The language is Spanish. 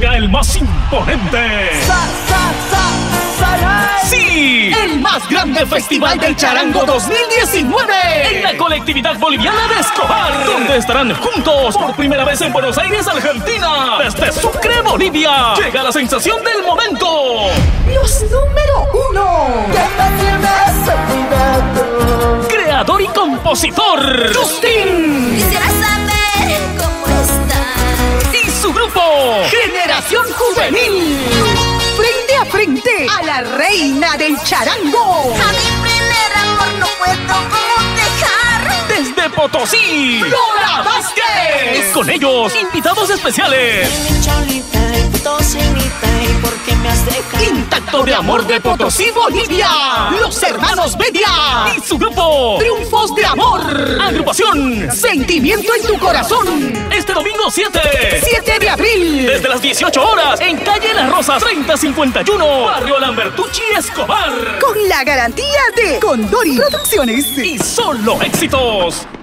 llega el más imponente. ¡Sí! El más grande Festival del Charango 2019 en la colectividad boliviana de Escobar, donde estarán juntos por primera vez en Buenos Aires, Argentina. Desde Sucre, Bolivia, llega la sensación del momento. Los número 1. Creador y compositor Justin. Quisiera saber cómo estás. Y su grupo Generación Juvenil. Frente a frente a la reina del charango. A mi primer amor no puedo dejar. desde Potosí, Flora Vázquez. Con ellos, invitados especiales. Mi cholita y tocinita, ¿y por qué me has dejado? Intacto de Amor de Potosí, Bolivia. Los hermanos Bedia. Y su grupo Triunfos de Amor. Agrupación Sentimiento en tu corazón. este domingo 7 de abril. desde las 18 horas en calle Las Rosas 3051, barrio Lambertucci, Escobar. Con la garantía de Condori Producciones. Y solo éxitos.